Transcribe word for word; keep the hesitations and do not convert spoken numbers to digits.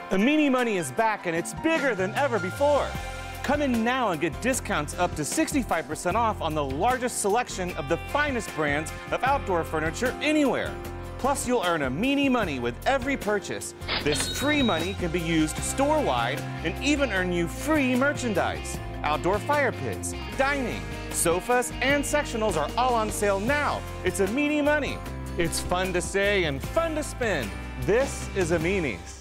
Amini Money is back and it's bigger than ever before. Come in now and get discounts up to sixty-five percent off on the largest selection of the finest brands of outdoor furniture anywhere. Plus, you'll earn Amini Money with every purchase. This free money can be used store-wide and even earn you free merchandise. Outdoor fire pits, dining, sofas, and sectionals are all on sale now. It's Amini Money. It's fun to say and fun to spend. This is Amini's.